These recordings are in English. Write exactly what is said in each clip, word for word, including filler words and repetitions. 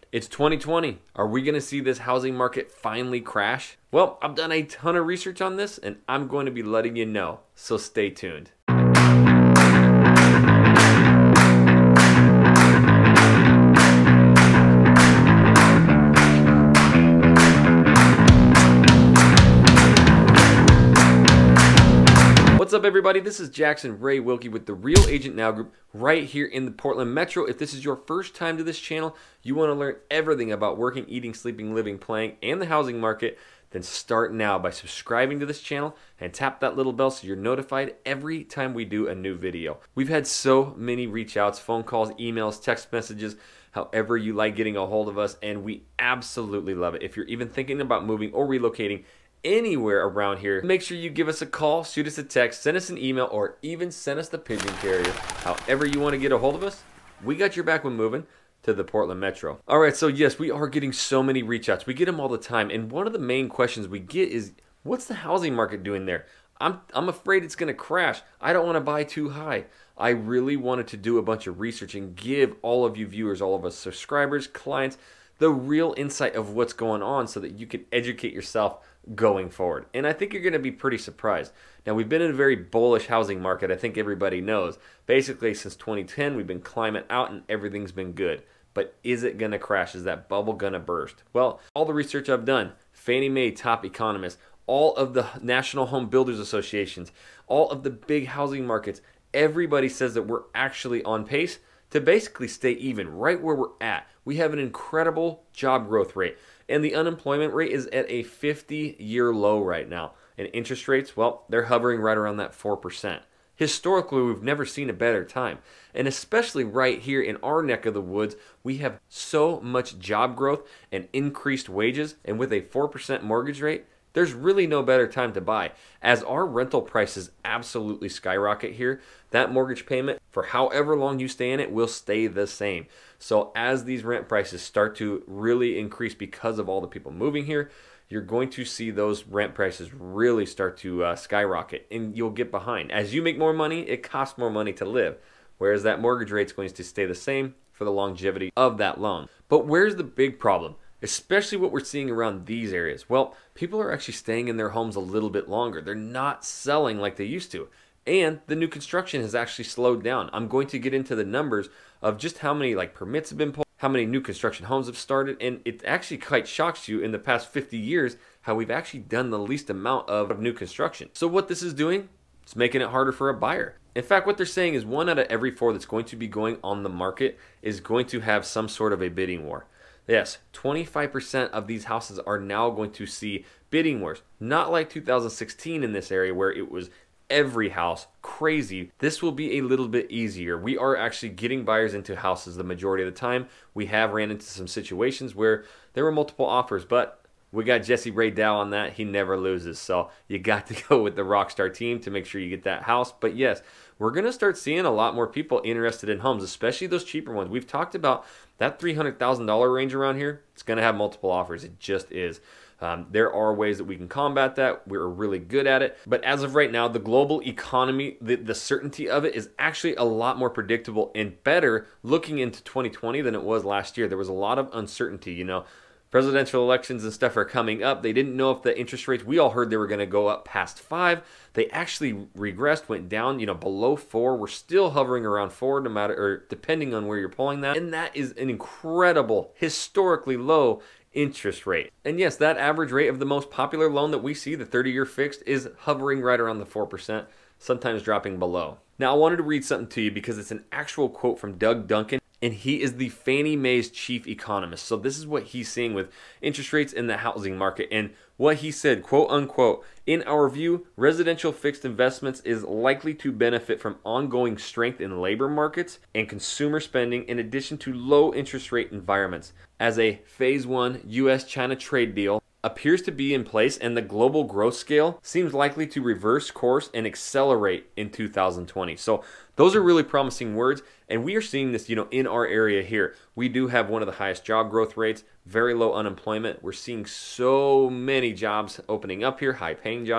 It's twenty twenty. Are we going to see this housing market finally crash? Well, I've done a ton of research on this and I'm going to be letting you know, so stay tuned. What's up, everybody? This is Jackson Ray Wilkie with the Real Agent Now Group right here in the Portland Metro. If this is your first time to this channel, you want to learn everything about working, eating, sleeping, living, playing, and the housing market, then start now by subscribing to this channel and tap that little bell so you're notified every time we do a new video. We've had so many reach outs, phone calls, emails, text messages, however you like getting a hold of us, and we absolutely love it. If you're even thinking about moving or relocating anywhere around here, make sure you give us a call, shoot us a text, send us an email, or even send us the pigeon carrier. However you want to get a hold of us, we got your back when moving to the Portland Metro. All right, so yes, we are getting so many reach outs. We get them all the time, and one of the main questions we get is, what's the housing market doing there? I'm, I'm afraid it's going to crash. I don't want to buy too high. I really wanted to do a bunch of research and give all of you viewers, all of us subscribers, clients, the real insight of what's going on so that you can educate yourself going forward. And I think you're going to be pretty surprised. Now, we've been in a very bullish housing market. I think everybody knows. Basically, since twenty ten, we've been climbing out and everything's been good. But is it going to crash? Is that bubble going to burst? Well, all the research I've done, Fannie Mae top economists, all of the National Home Builders Associations, all of the big housing markets, everybody says that we're actually on pace to basically stay even right where we're at. We have an incredible job growth rate, and the unemployment rate is at a fifty year low right now. And interest rates, well, they're hovering right around that four percent. Historically, we've never seen a better time. And especially right here in our neck of the woods, we have so much job growth and increased wages, and with a four percent mortgage rate, there's really no better time to buy. As our rental prices absolutely skyrocket here, that mortgage payment for however long you stay in it will stay the same. So as these rent prices start to really increase because of all the people moving here, you're going to see those rent prices really start to uh, skyrocket, and you'll get behind. As you make more money, it costs more money to live, whereas that mortgage rate is going to stay the same for the longevity of that loan. But where's the big problem? Especially what we're seeing around these areas. Well, people are actually staying in their homes a little bit longer. They're not selling like they used to. And the new construction has actually slowed down. I'm going to get into the numbers of just how many like permits have been pulled, how many new construction homes have started, and it actually quite shocks you in the past fifty years how we've actually done the least amount of new construction. So what this is doing, it's making it harder for a buyer. In fact, what they're saying is one out of every four that's going to be going on the market is going to have some sort of a bidding war. Yes, twenty-five percent of these houses are now going to see bidding wars. Not like two thousand sixteen in this area where it was every house crazy. This will be a little bit easier. We are actually getting buyers into houses the majority of the time. We have ran into some situations where there were multiple offers, but we got Jesse Ray Dow on that. He never loses. So you got to go with the Rockstar team to make sure you get that house. But yes, we're going to start seeing a lot more people interested in homes, especially those cheaper ones. We've talked about that three hundred thousand dollar range around here. It's going to have multiple offers. It just is. Um, there are ways that we can combat that. We're really good at it. But as of right now, the global economy, the, the certainty of it is actually a lot more predictable and better looking into twenty twenty than it was last year. There was a lot of uncertainty, you know. Presidential elections and stuff are coming up. They didn't know if the interest rates, we all heard they were going to go up past five. They actually regressed, went down, you know, below four. We're still hovering around four, no matter, or depending on where you're pulling that. And that is an incredible, historically low interest rate. And yes, that average rate of the most popular loan that we see, the thirty year fixed, is hovering right around the four percent, sometimes dropping below. Now, I wanted to read something to you because it's an actual quote from Doug Duncan, and he is the Fannie Mae's chief economist. So this is what he's seeing with interest rates in the housing market. And what he said, quote unquote, in our view, residential fixed investments is likely to benefit from ongoing strength in labor markets and consumer spending, in addition to low interest rate environments, as a phase one U S China trade deal appears to be in place, and the global growth scale seems likely to reverse course and accelerate in two thousand twenty. So those are really promising words, and we are seeing this, you know, in our area here. We do have one of the highest job growth rates, very low unemployment. We're seeing so many jobs opening up here, high paying jobs,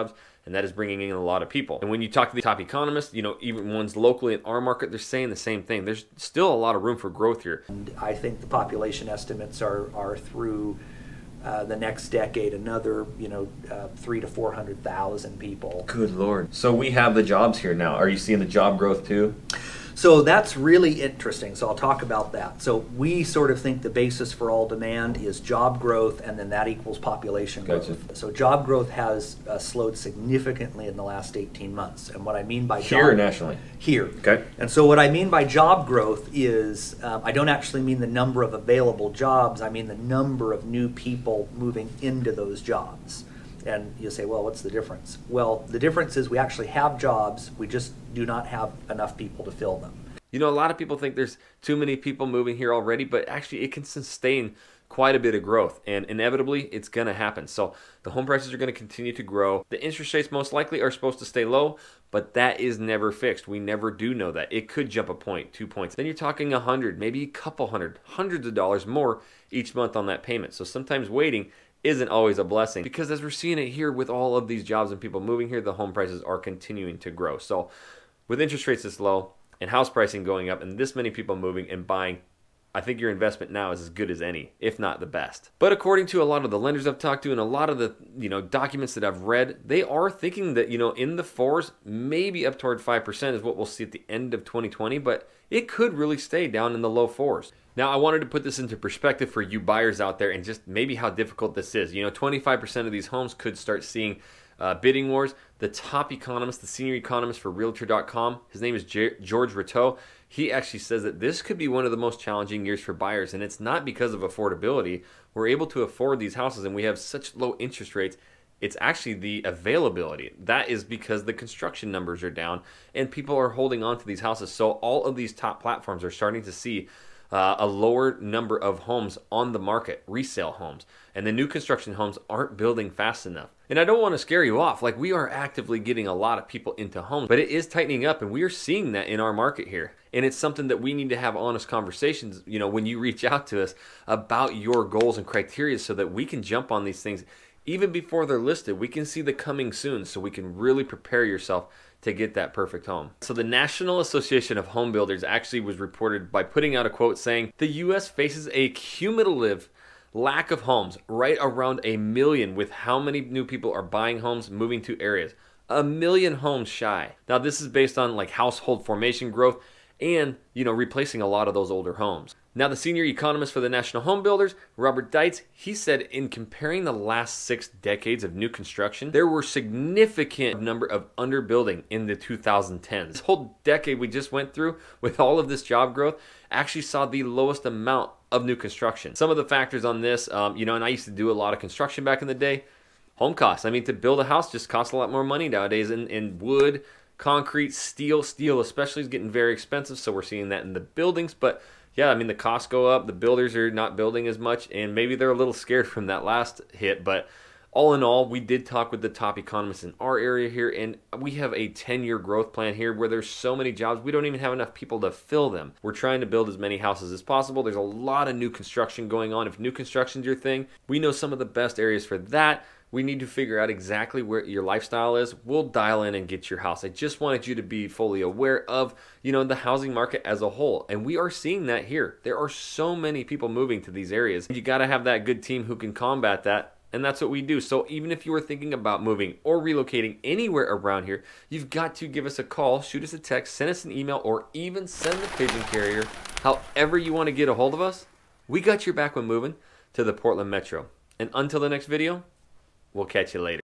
and that is bringing in a lot of people. And when you talk to the top economists, you know, even ones locally in our market, they're saying the same thing. There's still a lot of room for growth here. And I think the population estimates are, are through uh, the next decade another, you know, uh, three to four hundred thousand people. Good Lord. So we have the jobs here now. Are you seeing the job growth too? So that's really interesting. So I'll talk about that. So we sort of think the basis for all demand is job growth, and then that equals population growth. Gotcha. So job growth has uh, slowed significantly in the last eighteen months. And what I mean by here job, or nationally? Here. Okay. And so what I mean by job growth is um, I don't actually mean the number of available jobs. I mean the number of new people moving into those jobs. And you say, well, what's the difference? Well, the difference is we actually have jobs, we just do not have enough people to fill them. You know, a lot of people think there's too many people moving here already, but actually it can sustain quite a bit of growth, and inevitably it's going to happen. So the home prices are going to continue to grow. The interest rates most likely are supposed to stay low, but that is never fixed. We never do know that. It could jump a point, two points. Then you're talking a hundred, maybe a couple hundred, hundreds of dollars more each month on that payment. So sometimes waiting isn't always a blessing, because as we're seeing it here with all of these jobs and people moving here, the home prices are continuing to grow. So with interest rates this low and house pricing going up and this many people moving and buying, I think your investment now is as good as any, if not the best. But according to a lot of the lenders I've talked to and a lot of the, you know, documents that I've read, they are thinking that, you know, in the fours, maybe up toward five percent is what we'll see at the end of twenty twenty, but it could really stay down in the low fours. Now, I wanted to put this into perspective for you buyers out there and just maybe how difficult this is. You know, twenty-five percent of these homes could start seeing uh, bidding wars. The top economist, the senior economist for Realtor dot com, his name is J George Rateau. He actually says that this could be one of the most challenging years for buyers, and it's not because of affordability. We're able to afford these houses and we have such low interest rates. It's actually the availability. That is because the construction numbers are down and people are holding on to these houses. So all of these top platforms are starting to see Uh, a lower number of homes on the market, resale homes, and the new construction homes aren't building fast enough. And I don't want to scare you off, like we are actively getting a lot of people into homes, but it is tightening up, and we are seeing that in our market here. And it's something that we need to have honest conversations, you know, when you reach out to us about your goals and criteria, so that we can jump on these things even before they're listed. We can see the coming soon, so we can really prepare yourself to get that perfect home. So the National Association of Home Builders actually was reported by putting out a quote saying the U S faces a cumulative lack of homes, right around a million, with how many new people are buying homes, moving to areas. A million homes shy. Now this is based on like household formation growth and, you know, replacing a lot of those older homes. Now the senior economist for the National Home Builders, Robert Deitz, he said in comparing the last six decades of new construction, there were significant number of underbuilding in the two thousand tens. This whole decade we just went through with all of this job growth actually saw the lowest amount of new construction. Some of the factors on this, um, you know, and I used to do a lot of construction back in the day. Home costs. I mean, to build a house just costs a lot more money nowadays, in, in wood, concrete, steel. Steel especially is getting very expensive, so we're seeing that in the buildings. But yeah, I mean, the costs go up, the builders are not building as much, and maybe they're a little scared from that last hit. But all in all, we did talk with the top economists in our area here, and we have a ten-year growth plan here where there's so many jobs, we don't even have enough people to fill them. We're trying to build as many houses as possible. There's a lot of new construction going on. If new construction's your thing, we know some of the best areas for that. We need to figure out exactly where your lifestyle is. We'll dial in and get your house. I just wanted you to be fully aware of, you know, the housing market as a whole. And we are seeing that here. There are so many people moving to these areas. You got to have that good team who can combat that. And that's what we do. So even if you were thinking about moving or relocating anywhere around here, you've got to give us a call, shoot us a text, send us an email, or even send the pigeon carrier. However you want to get a hold of us, we got your back when moving to the Portland Metro. And until the next video, we'll catch you later.